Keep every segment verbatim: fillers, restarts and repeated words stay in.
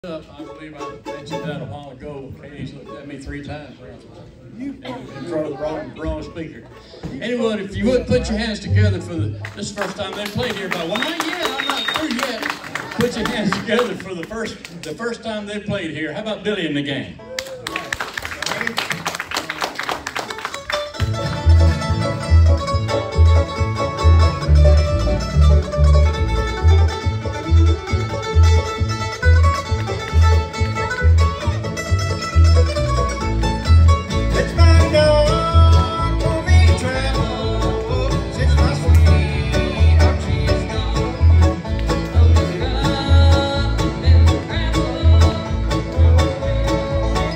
Up, I believe I mentioned that a while ago. Katie's looked at me three times in, in front of the wrong, wrong speaker. Anyway, if you would put your hands together for the, this is the first time they've played here. But well, not yet. I'm not through yet. Put your hands together for the first the first time they've played here. How about Billy and the Gang? Thank you.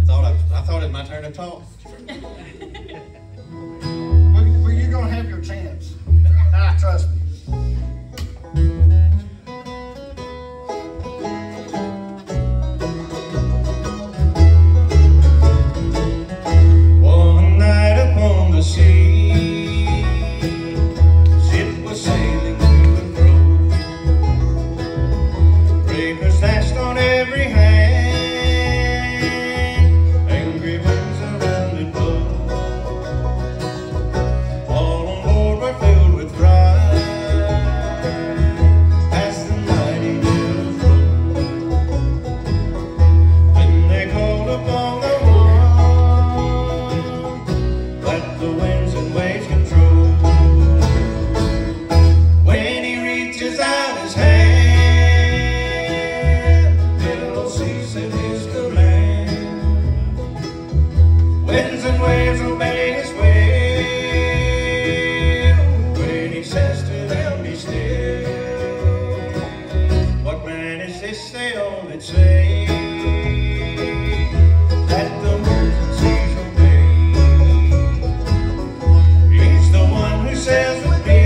thought I, I thought it was my turn to talk. well, well, you're gonna have your chance. Trust me. One night upon the sea, ship was sailing to and fro. Breakers dashed on every hand, angry winds around it blow. All on board were filled with pride as the mighty billows rolled. When they called upon the let the winds and waves control. When he reaches out his hand, it'll cease at his command. Winds and waves obey his will. When he says to them, be still. What man is this, they all that say, that the winds and seas obey? He's the one who says with me,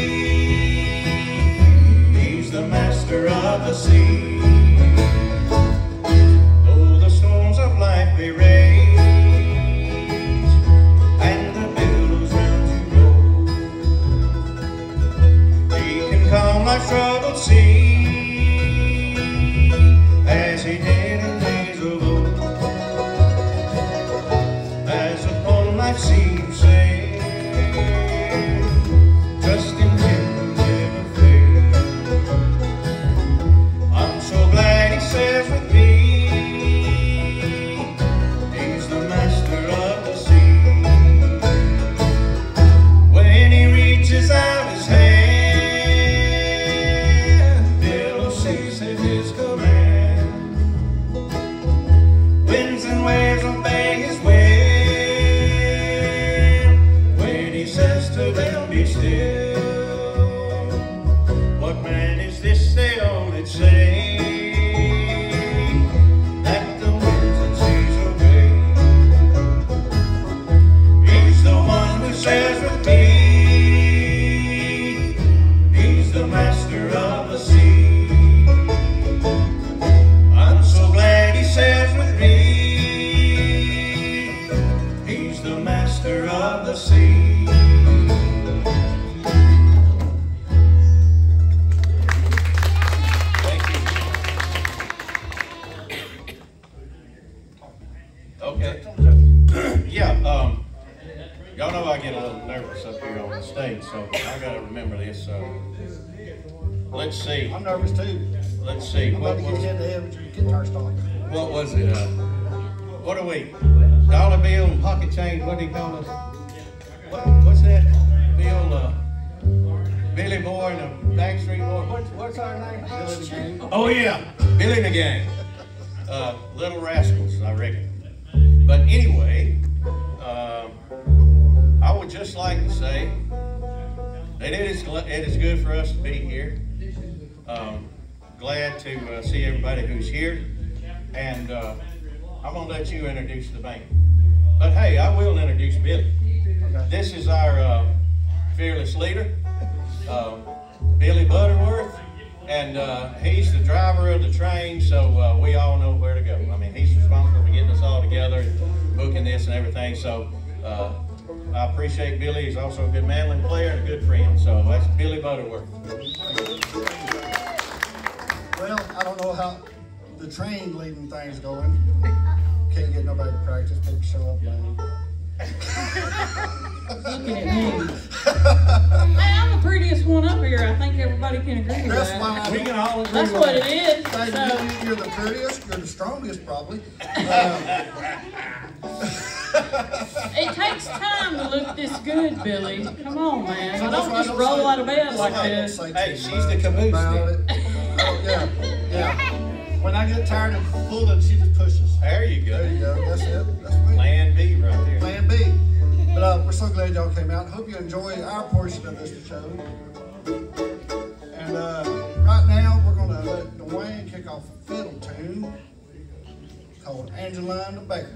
he's the master of the sea. Though the storms of life may rage, and the billows round you roll, he can calm life's troubled sea, as he did in days of old. As upon life's sea you sail, trust in him and never fail. I'm so glad he says with me, he's the master of the sea. When he reaches out his hand, they'll cease at his command. Winds and waves obey his will. When he says to them, be still. What man is this, they all that say, that the winds and seas obey? He's the one who says with me, he's the master of the sea. I'm so glad he says with me, he's the master of the sea. Thank you. Okay. Yeah, um, y'all know I get a little nervous up here on the stage, so I gotta remember this. Uh, let's see. I'm nervous too. Let's see. I'm What about to get was, head to head with your guitar start. what was it? Uh, what are we? Dollar bill and pocket change. What do you call us? What, what's that? Bill, uh, Billy Boy and the Backstreet Boy. What's, what's our name? Billy the Gang. Oh yeah, Billy and the Gang. Uh, Little Rascals, I reckon. But anyway, uh, I would just like to say that it is it is good for us to be here. Um, glad to uh, see everybody who's here, and uh, I'm gonna let you introduce the band. But hey, I will introduce Billy. This is our uh, fearless leader, uh, Billy Butterworth, and uh, he's the driver of the train, so uh, we all know where to go. I mean, he's responsible for getting us all together, and booking this and everything. So uh, I appreciate Billy. He's also a good mandolin player and a good friend. So that's Billy Butterworth. Well, I don't know how the train leading thing's going. Can't get nobody to practice. People show up late. Looking at me. Hey, I'm the prettiest one up here. I think everybody can agree with That's that. why I We can all agree That's with what that. it is. Thank So, you. You're the prettiest. You're the strongest, probably. Um, it takes time to look this good, Billy. Come on, man. So I that's don't why I just don't roll say- out of bed that's like why I don't this. say Hey, too she's much the caboose about then. it. Oh, yeah, yeah. When I get tired of pulling, she just pushes. There you go. There you go. That's it. That's me. Plan B right there. Plan B. But uh, we're so glad y'all came out. Hope you enjoy our portion of this show. And uh, right now, we're going to let Dwayne kick off a fiddle tune called called Angelina Baker.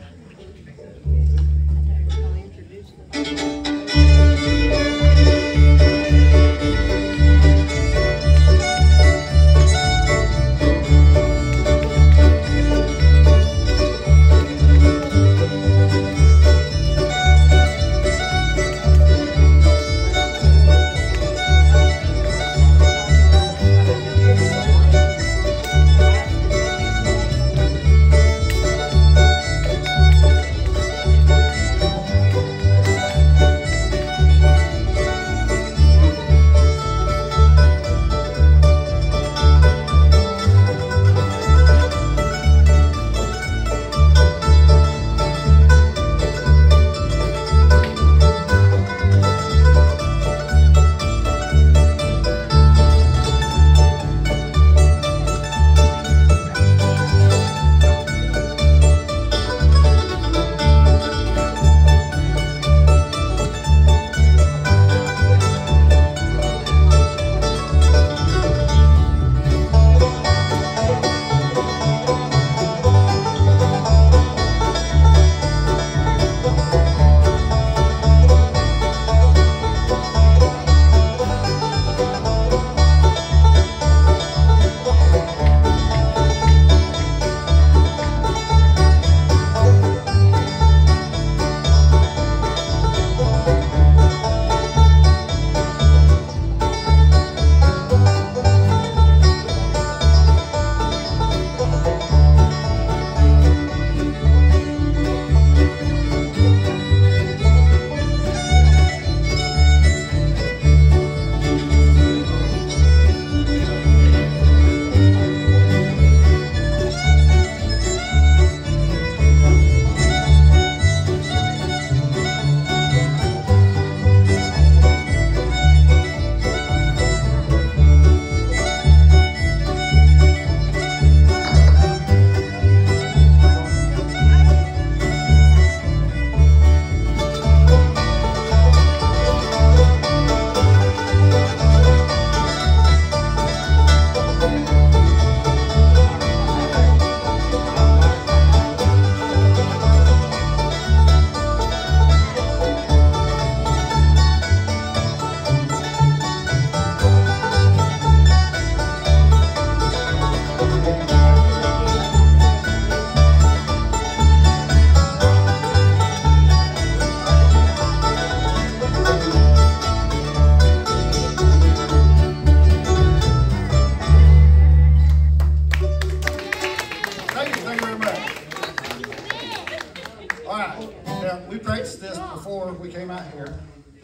We came out here.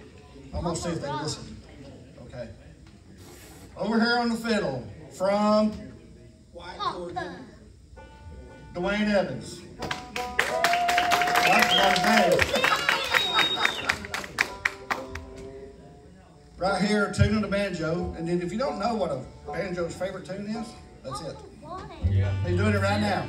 I'm gonna see if they listen. Okay. Over here on the fiddle, from White, Georgia, Dwayne Evans. That's not bad. Right here, tuning the banjo. And then if you don't know what a banjo's favorite tune is, that's it. Yeah. He's doing it right now.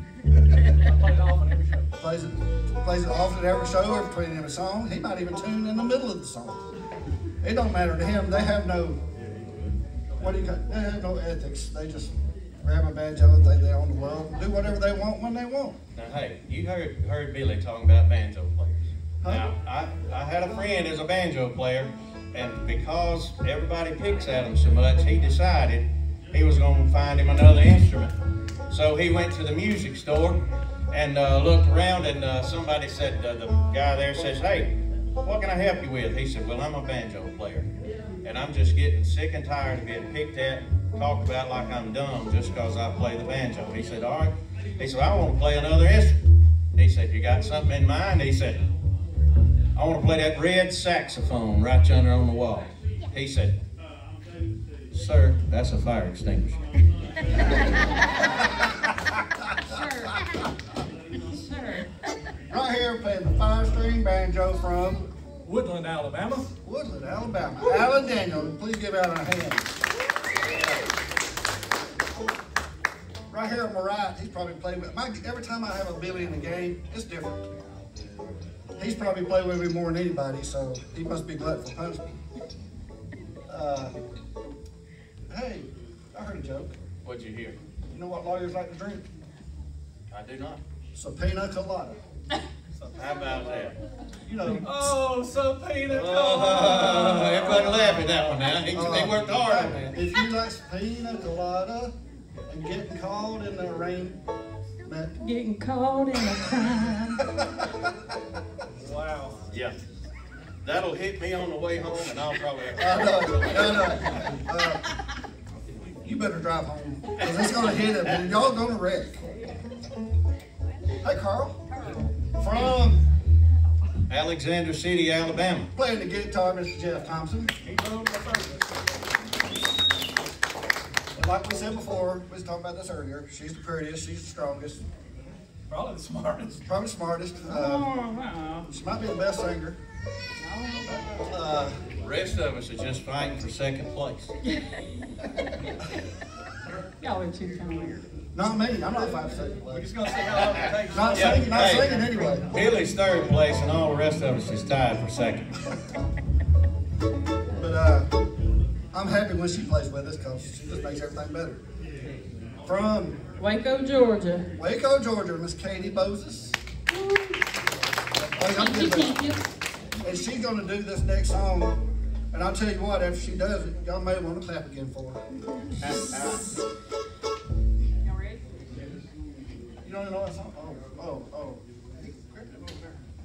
Plays it, plays it often every show, every between every song. He might even tune in the middle of the song. It don't matter to him. They have no, what do you call, they have no ethics. They just grab a banjo and think they own the world and do whatever they want when they want. Now, hey, you heard heard Billy talking about banjo players. Huh? Now, I, I had a friend who's a banjo player, and because everybody picks at him so much, he decided he was going to find him another instrument. So he went to the music store and uh, looked around, and uh, somebody said, uh, the guy there says, "Hey, what can I help you with?" He said, "Well, I'm a banjo player, and I'm just getting sick and tired of being picked at, talked about like I'm dumb just because I play the banjo." He said, "All right." He said, "I want to play another instrument." He said, "You got something in mind?" He said, "I want to play that red saxophone right yonder on the wall." He said, "Sir, that's a fire extinguisher." Right here, playing the five-string banjo from Woodland, Alabama. Woodland, Alabama. Alan Daniel, please give out a hand. Right here on my right, he's probably played with, my, every time I have a Billy in the game, it's different. He's probably played with me more than anybody, so he must be glutton for punishment. Uh, hey, I heard a joke. What'd you hear? You know what lawyers like to drink? I do not. So pina colada. How about that? You know. Oh, so pina Oh, colada. everybody laugh at that one now. He, uh, he worked hard on that. If you like pina colada and getting caught in the rain, man, Getting caught in a crime. Wow. Yeah. That'll hit me on the way home, and I'll probably have to. I know, I know. Uh, you better drive home, because it's gonna hit it, and y'all gonna wreck. Hey, Carl. From Alexander City, Alabama. playing the guitar, Mister Jeff Thompson. And like we said before, we was talking about this earlier. She's the prettiest, she's the strongest, Probably the smartest. probably the smartest. Uh, Oh, wow. she might be the best singer. Uh, The rest of us are just fighting for second place. Y'all are too kind of weird. not me. I'm not five second We're place. just gonna see how long it takes. Not Yeah, singing, not hey. singing anyway. Billy's third place, and all the rest of us is tied for second. But uh, I'm happy when she plays with us because she just makes everything better. From Waco, Georgia. Waco, Georgia, Miss Katie Moses. Oh, y'all Thank you, did that. thank you. And she's gonna do this next song. And I'll tell you what, after she does it, y'all may want to clap again for her. Y'all ready? You don't even know that song? Oh, oh, oh. Grab it over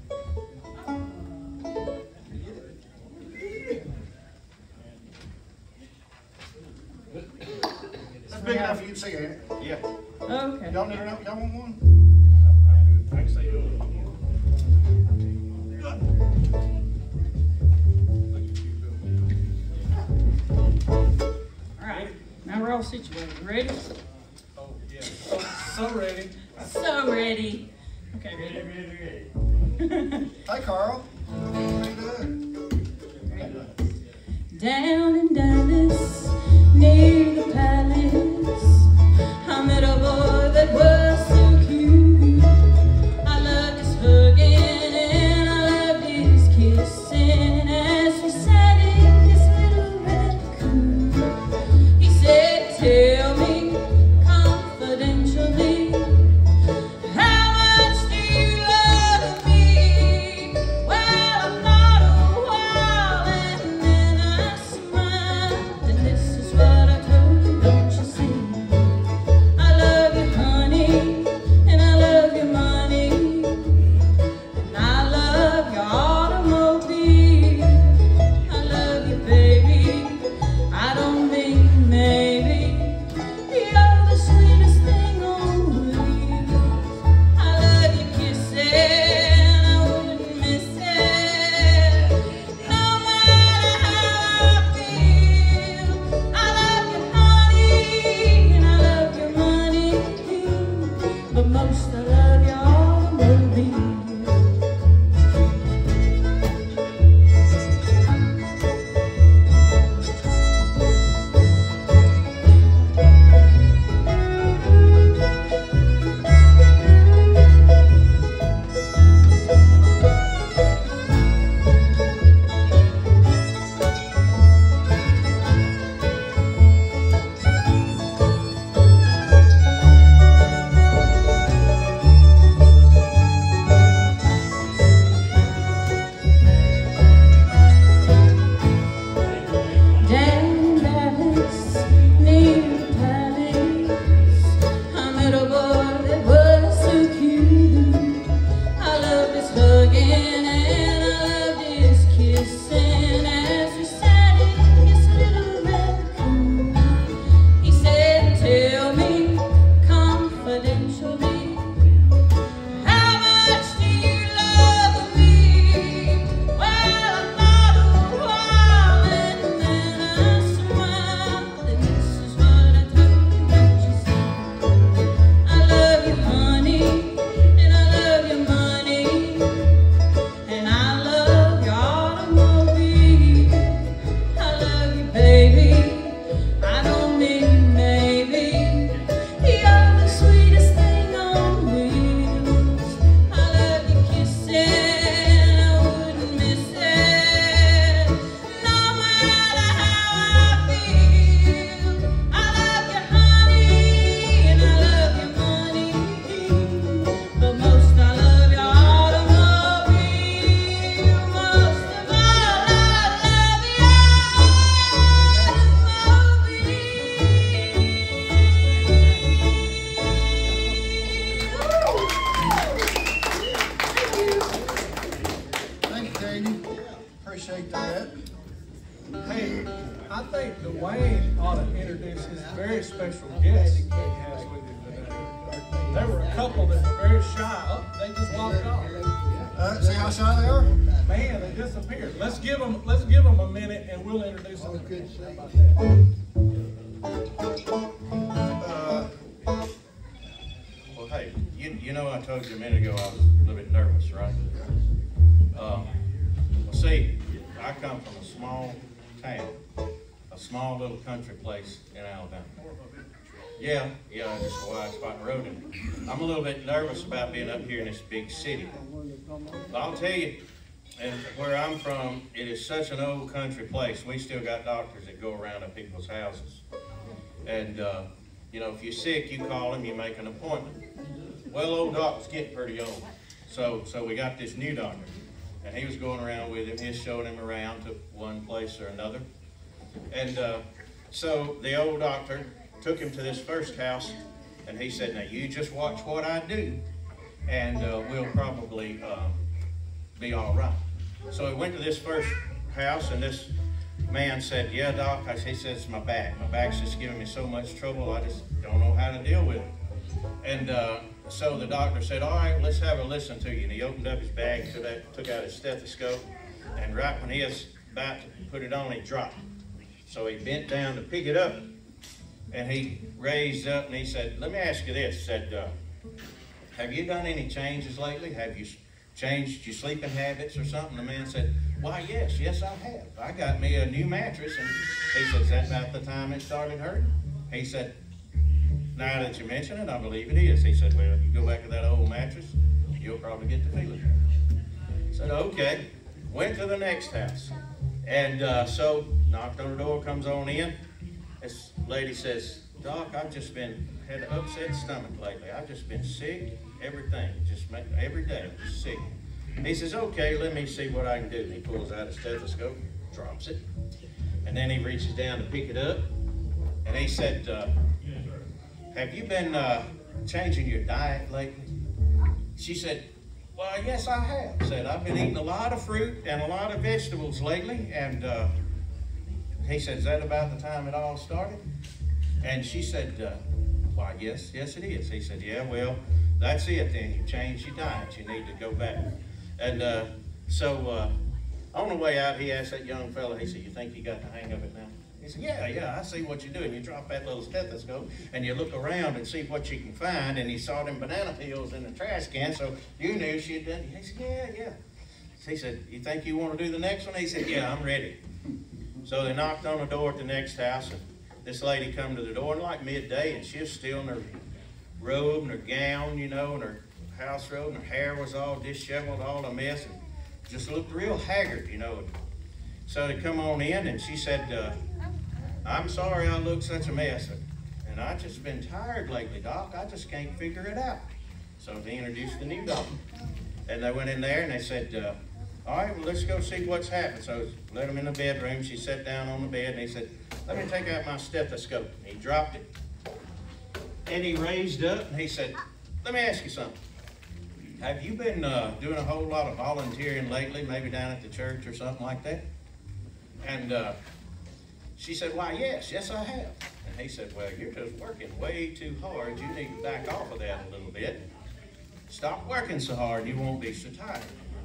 there. That's big enough for you to sing, ain't it? Yeah. Okay. Y'all need to know, y'all want one? I can say you. All right. Now we're all situated. Ready? Oh, yeah. So, so ready. So ready. Okay, ready? Hey, Carl. How you doing? Down in Dallas, near the palace, I met a boy that was so cute. I loved his hugging and I loved his kissing as we sat in his little red coupe. He said, tell me confidentially, how much do you love me? Well, I thought a while and then I smiled, and this is what I told him. think Dwayne ought to introduce his very special guest that he has with him today. There were a couple that were very shy. Oh, they just walked off. Uh, see how shy they are? Man, they disappeared. Let's give them. Let's give them a minute, and we'll introduce them. How about that? Uh, well, hey, you, you know I told you a minute ago I was a little bit nervous, right? Uh, well, see, I come from a small town, a small little country place in Alabama. Yeah, yeah, just a wide spot in the road. And I'm a little bit nervous about being up here in this big city. But I'll tell you, and where I'm from, it is such an old country place. We still got doctors that go around to people's houses. And, uh, you know, if you're sick, you call them, you make an appointment. Well, old doc's getting pretty old. So, so we got this new doctor. And he was going around with him. He was showing him around to one place or another. And uh, so the old doctor took him to this first house, and he said, now you just watch what I do, and uh, we'll probably uh, be all right. So he went to this first house, and this man said, yeah, doc, I, he says, it's my back. My back's just giving me so much trouble, I just don't know how to deal with it. And uh, so the doctor said, all right, let's have a listen to you. And he opened up his bag, took out, took out his stethoscope, and right when he was about to put it on, he dropped it. So he bent down to pick it up, and he raised up, and he said, let me ask you this. He said, uh, have you done any changes lately? Have you changed your sleeping habits or something? The man said, why, yes, yes, I have. I got me a new mattress. And he said, is that about the time it started hurting? He said, now that you mention it, I believe it is. He said, well, if you go back to that old mattress, you'll probably get the feeling. I said, okay. Went to the next house. And uh, so knocked on the door, comes on in. This lady says, doc, I've just been, had an upset stomach lately. I've just been sick, everything, just make, every day, I'm just sick. He says, okay, let me see what I can do. And he pulls out a stethoscope, drops it, and then he reaches down to pick it up, and he said, uh, have you been uh, changing your diet lately? She said, well, yes, I have. Said, I've been eating a lot of fruit and a lot of vegetables lately, and uh, he said, is that about the time it all started? And she said, uh, why, yes, yes it is. He said, yeah, well, that's it then. You changed your diet. You need to go back. And uh, so uh, on the way out, he asked that young fella, he said, you think you got the hang of it now? He said, yeah, yeah, I see what you're doing. You drop that little stethoscope and you look around and see what you can find. And he saw them banana peels in the trash can, so you knew she had done it. He said, yeah, yeah. He said, you think you want to do the next one? He said, yeah, I'm ready. So they knocked on the door at the next house, and this lady come to the door, and like midday, and she was still in her robe and her gown, you know, and her house robe, and her hair was all disheveled, all a mess, and just looked real haggard, you know. So they come on in, and she said, uh, I'm sorry I look such a mess, and I've just been tired lately, Doc. I just can't figure it out. So they introduced the new doctor, and they went in there, and they said, uh, all right, well, let's go see what's happened. So let him in the bedroom. She sat down on the bed, and he said, let me take out my stethoscope. And he dropped it, and he raised up, and he said, let me ask you something. Have you been uh, doing a whole lot of volunteering lately, maybe down at the church or something like that? And uh, she said, why, yes, yes, I have. And he said, well, you're just working way too hard. You need to back off of that a little bit. Stop working so hard, you won't be so tired.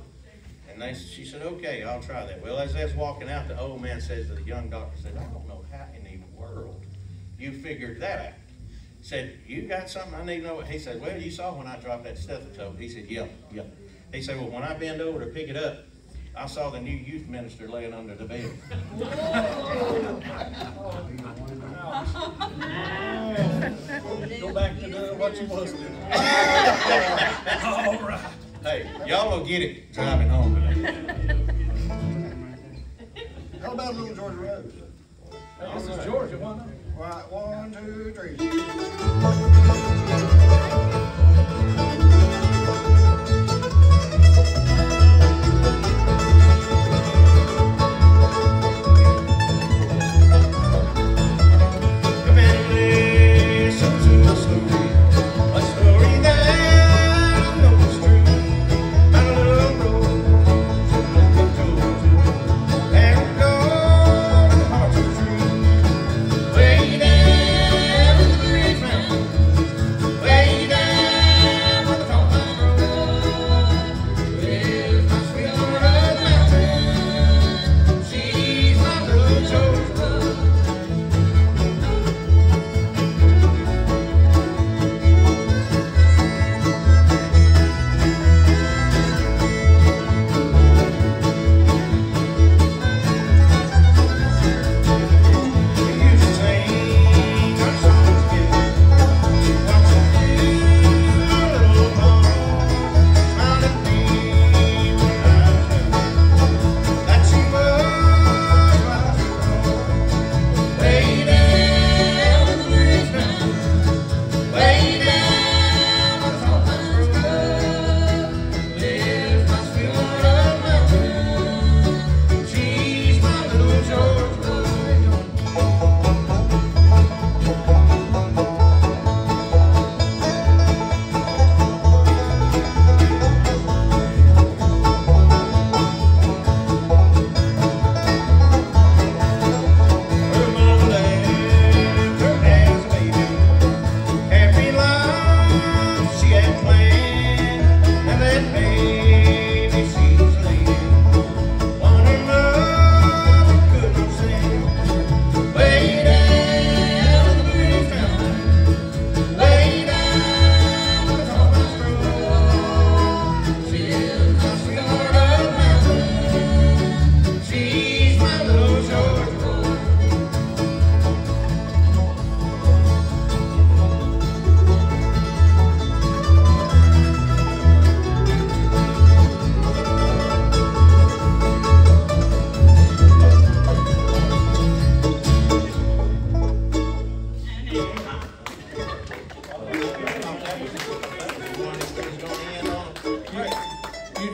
And they, she said, okay, I'll try that. Well, as they was walking out, the old man says to the young doctor, said, I don't know how in the world you figured that out. He said, you got something I need to know? He said, well, you saw when I dropped that stethoscope. He said, yeah, yeah. He said, well, when I bend over to pick it up, I saw the new youth minister laying under the bed. Go back to doing what you was doing. All right. Hey, y'all will get it driving home. How about Little Georgia Rose? Hey, this is Georgia, wasn't it? Right, one, two, three. True.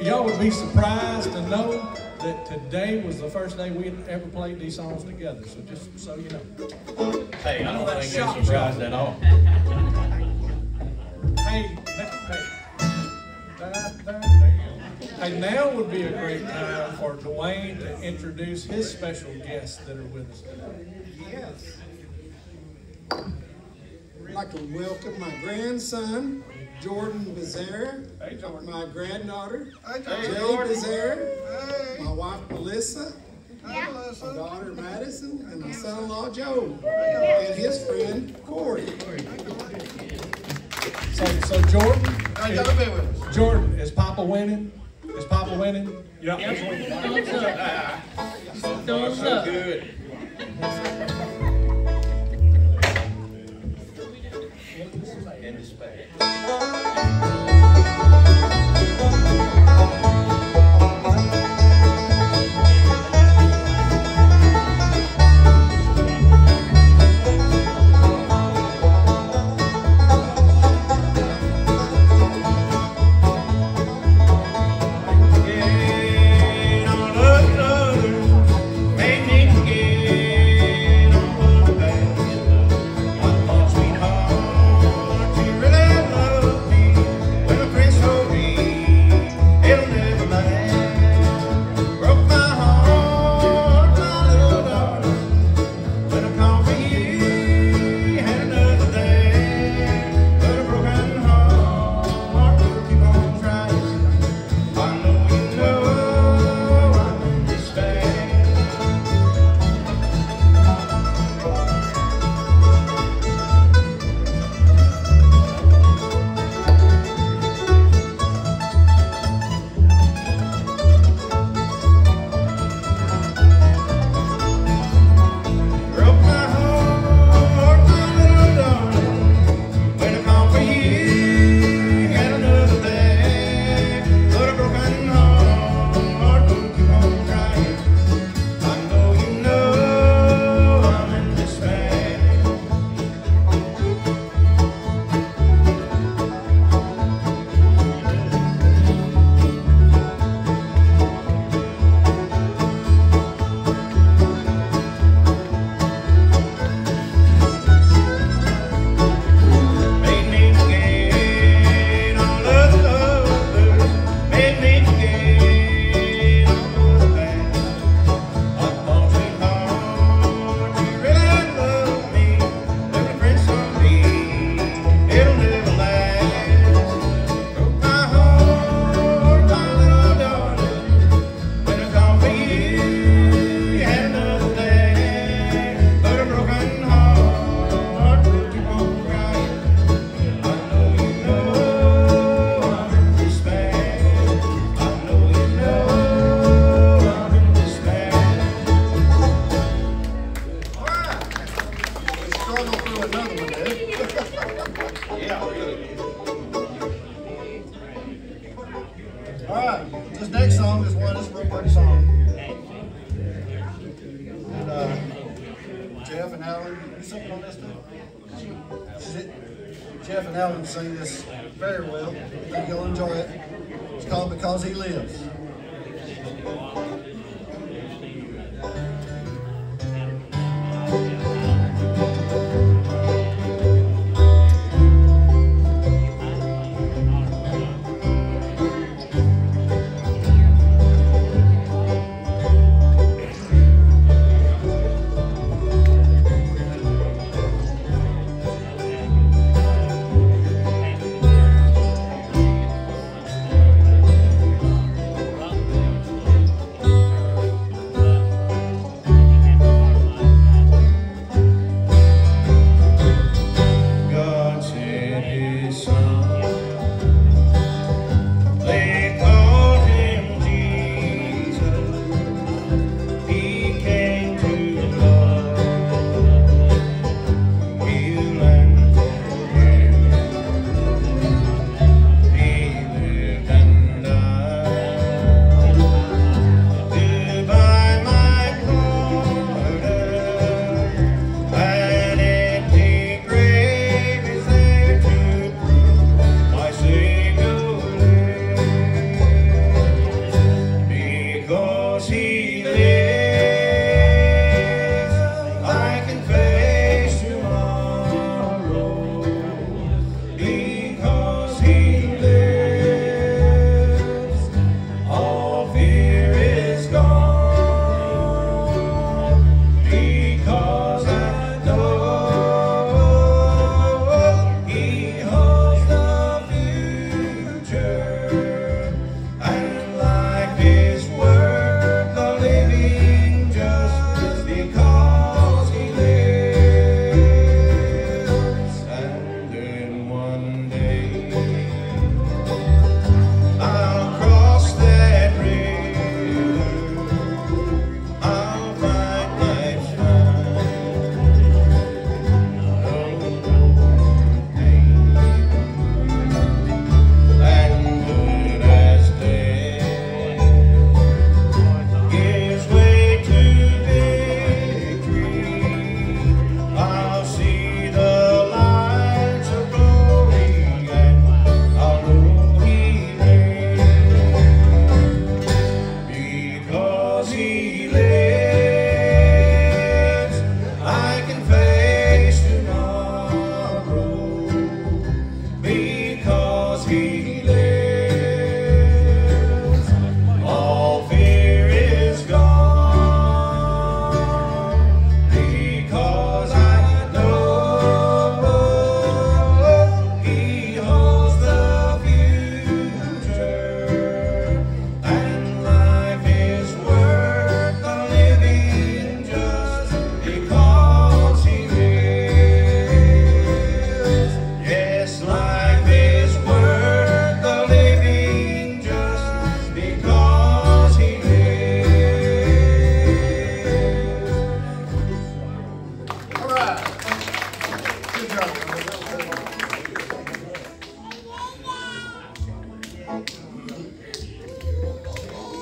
y'all would be surprised to know that today was the first day we ever played these songs together. So just so you know. Hey, I don't that think shock they're surprised at all. Hey, hey, da, da, there you go. Hey, now would be a great time for Dwayne to introduce his special guests that are with us today. Yes. I'd like to welcome my grandson, Jordan Becerra, Hey, Jordan. my granddaughter, Hey, Jay Jordan. Becerra, Hey. my wife, Melissa, Hey, my Melissa. daughter, Madison, and my son-in-law, Joe, and his friend, Corey. So, so Jordan, I gotta be with us. Jordan, is Papa winning? Is Papa winning? Yep. Thumbs up. Thumbs So up. good. In despair. Again, all of the others made me forget all of the past. My lost sweetheart, she really loved me. When a prince told me it'll never last, broke my heart, my little darling. When I called for you, had another day, but a broken heart will keep on trying. I know you know I'm in despair. Broke my heart, my little darling. When I called for you, had another day, but a broken heart will keep on trying. I know you know I'm in despair. Made me forget all of the others. Made me forget all of the past. I thought sweetheart, you really loved me. When a prince told me it'll never last, broke my heart, my little darling. When I called for you, you had another day, but a broken heart will keep on crying. I know you know I'm in despair. I know you know I'm in despair. All right. We struggled through another one there. Yeah, really. All right. This next song is one. It's a real pretty song. And uh, Jeff and Alan, you singing on this too? Je- Jeff and Alan sing this very well. I think you'll enjoy it. It's called Because He Lives.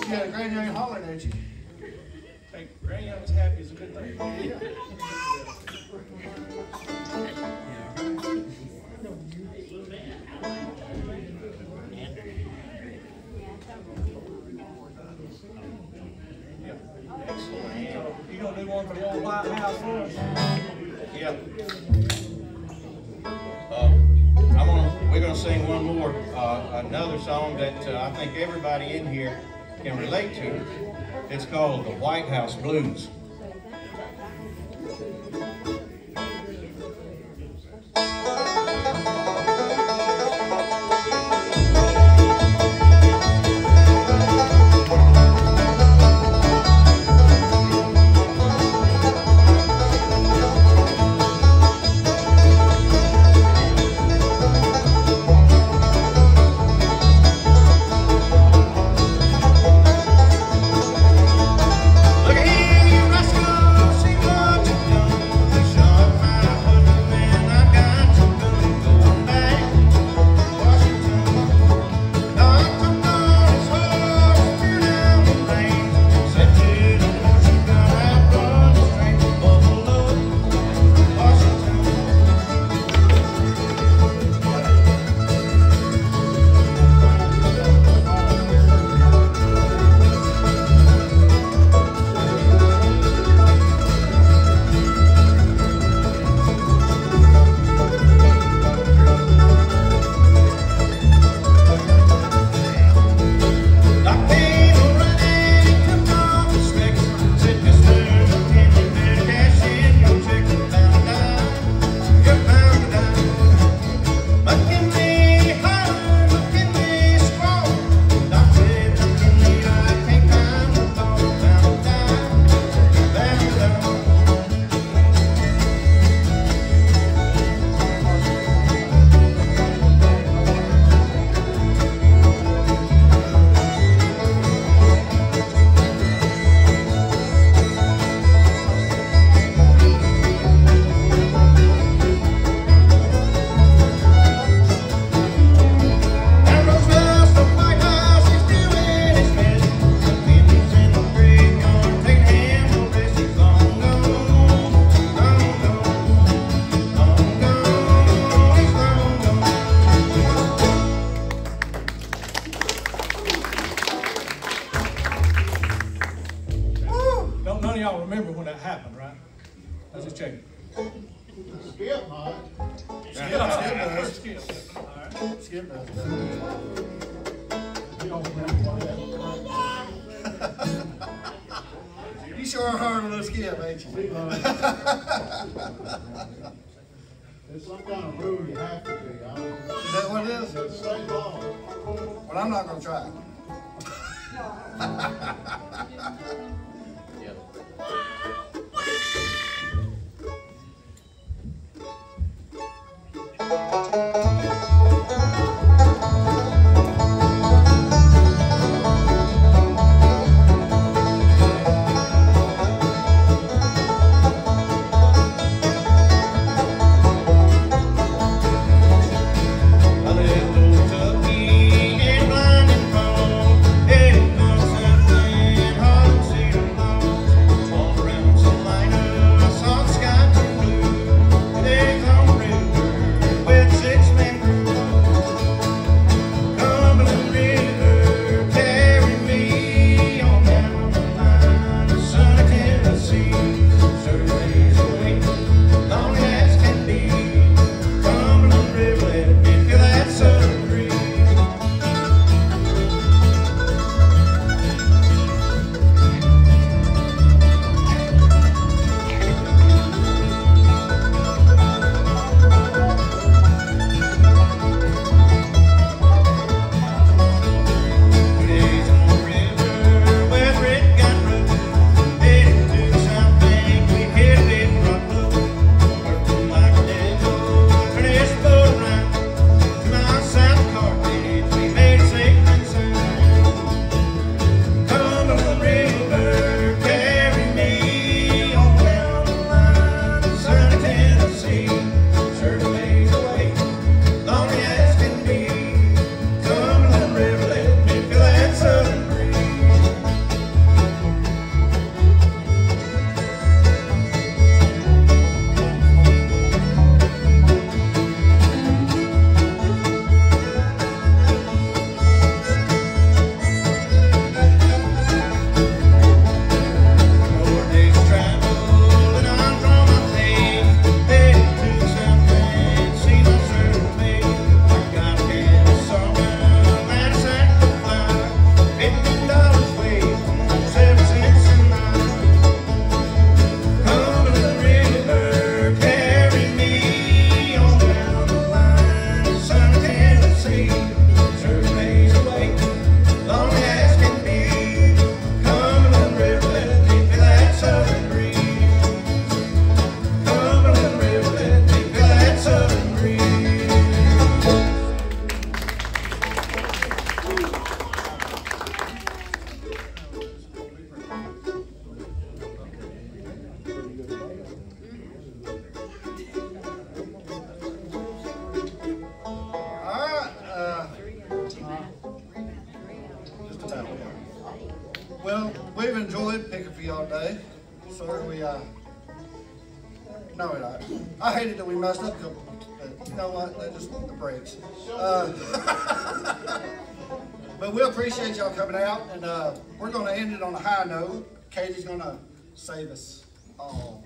You had a grand young hollering at you. Hey, Granny Young's happy is a good thing. Yeah. Excellent. So, you gonna do one for the old White House for us? Yeah. Uh, I'm gonna, we're gonna sing one more, uh, another song that uh, I think everybody in here can relate to. It's called the White House Blues. Look at here, you rascal, see what you've done. You shot my husband and I got your gun going back to Washington. Doctor Norris horse threw down the lane. Said to the horse, you gotta outrun the train to Buffalo, Washington. I came running and took off the specs. Said, Mister McKinley, you better cash in your check. Bound to die, you're bound to die. McKinley hollered, McKinley squalled. Doc said, McKinley, I can't find the ball. Bound to die, bound to die. And Roosevelt's the White House, he's doing his best. McKinley's in the graveyard, taking him no rest. He's long gone, long gone, long gone, he's long gone. Don't none of y'all remember when that happened, right? Let's just check it. Skip, Mike. Skip does. Skip. All right. Skip does. You don't remember what happened. You sure are hard on those Skip, ain't you? There's some kind of rule you have to do. I don't know. Is that what it is? It's state law. Well, I'm not gonna try. I left Old Tucky and blinding cold, headed north south. Well, we've enjoyed picking for y'all today. So we, uh, no, we're not. I hated that we messed up, but you know what? They're just the breaks. Uh, but we appreciate y'all coming out, and uh, we're going to end it on a high note. Katie's going to save us all.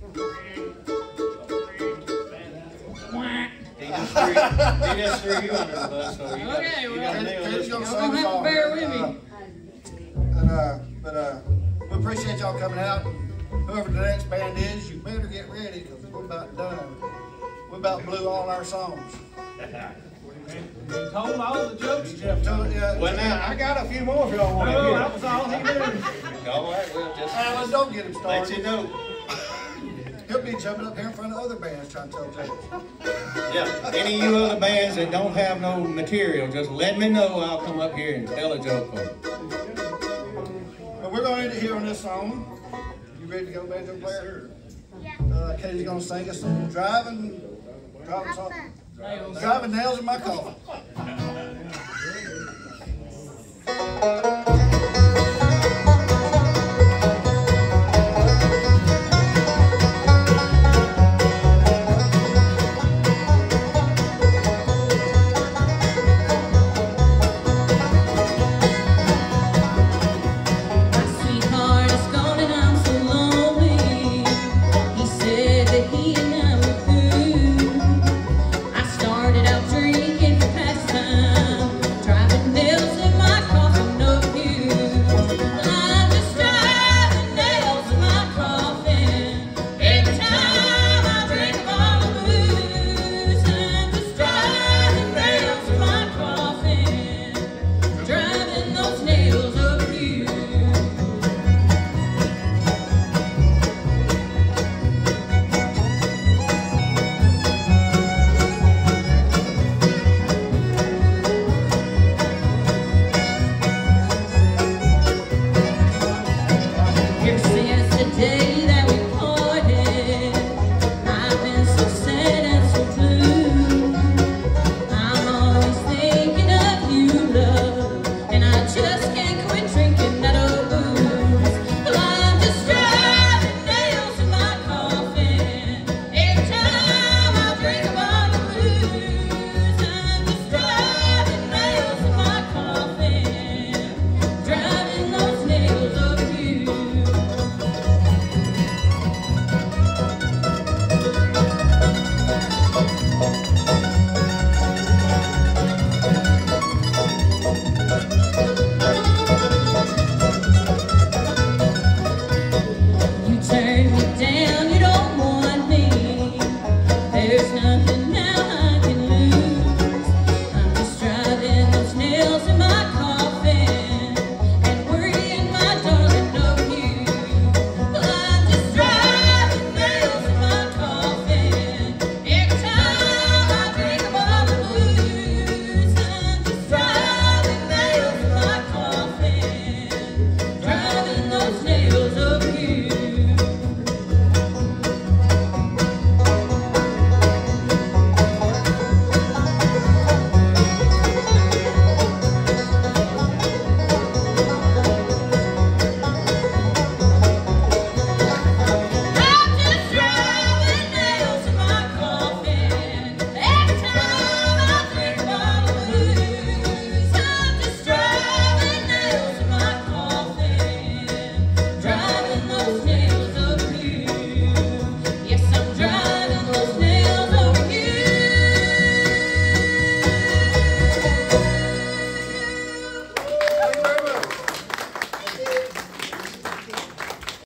He just threw, he just threw you under the bus, so you Okay, got you well, got to nail Katie's this going to one. save us have to all. bear with me. Uh, and, uh, but uh, we appreciate y'all coming out. Whoever the next band is, you better get ready because we're about done. We about blew all our songs. He told all the jokes, Jeff. Tell- yeah. Well, now, I got a few more if y'all want to No, hear. that was all he knew. All right, well, just Alan, don't get him let you started. know. He'll be jumping up here in front of other bands trying to tell jokes. Yeah, any of you other bands that don't have no material, just let me know. I'll come up here and tell a joke for you. But we're going to end it here on this song. You ready to go, banjo player? Uh, Katie's going to sing us some driving, driving song. Driving nails in my coffin.